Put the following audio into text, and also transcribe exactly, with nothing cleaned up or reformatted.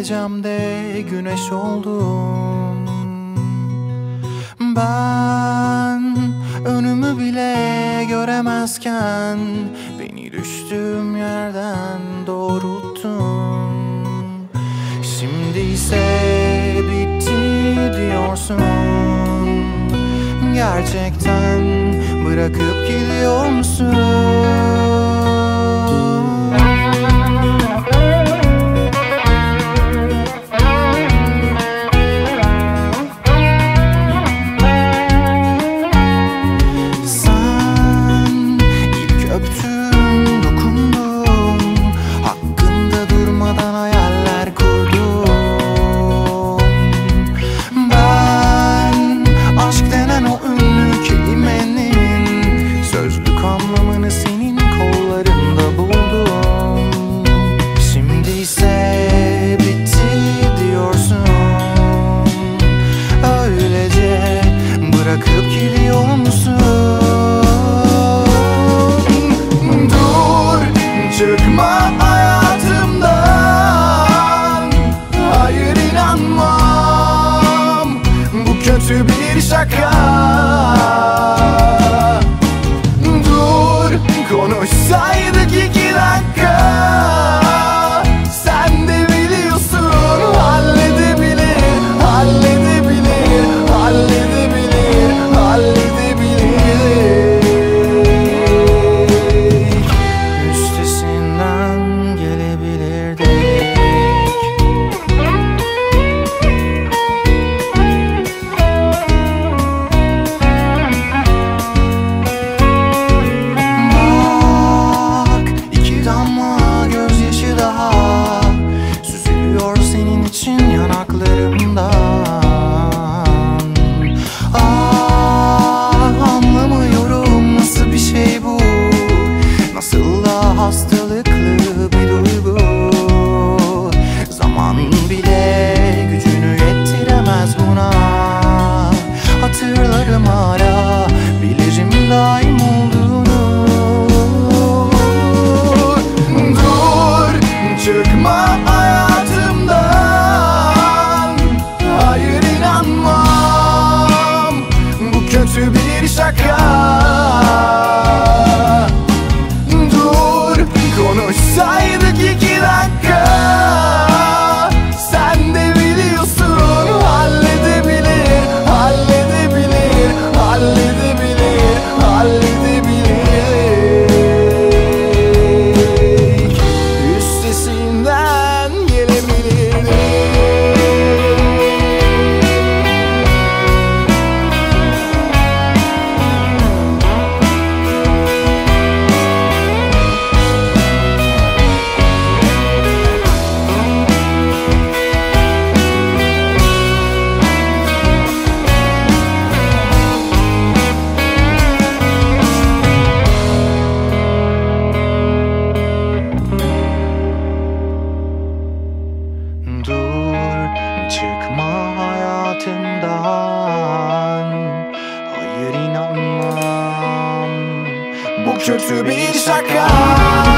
gecemde güneş oldum. Ben önümü bile göremezken beni düştüğüm yerden doğrulttun. Şimdi ise bitti diyorsun. Gerçekten bırakıp gidiyor musun? Çıkma hayatımdan, hayır inanmam, bu kötü bir şaka. Dur, konuşsaydık iki dakika. Sen de biliyorsun, halledebilir, halledebilir, halledebilir, halledebilir. Hastalıklı bir duygu. Zaman bile gücünü yettiremez buna. Hatırlarım hala, bilirim daim olduğunu. Dur, çıkma hayatımdan, hayır inanmam, bu kötü bir şaka. Konuşsaydık iki dakika. Sen de biliyorsun, halledebilir, halledebilir, halledebilir, halledebilir. Üstesinden gelebilir. Çıkma hayatımdan, hayır inanmam, bu kötü bir şaka.